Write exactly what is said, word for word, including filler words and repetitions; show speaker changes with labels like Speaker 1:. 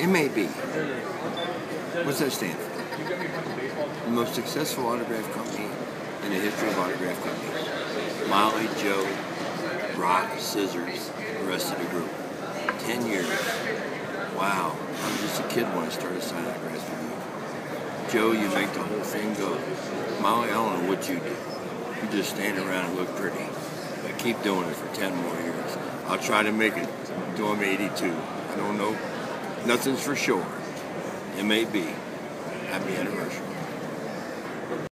Speaker 1: M A B. What's that stand for? The most successful autograph company in the history of autograph companies. Molly, Joe, Rock, Scissors, the rest of the group. Ten years. Wow. I was just a kid when I started signing autographs for you. Joe, you make the whole thing go. Molly, I don't know what you do. You just stand around and look pretty. But keep doing it for ten more years. I'll try to make it to I'm eighty-two. I don't know. Nothing's for sure. It may be. Happy anniversary.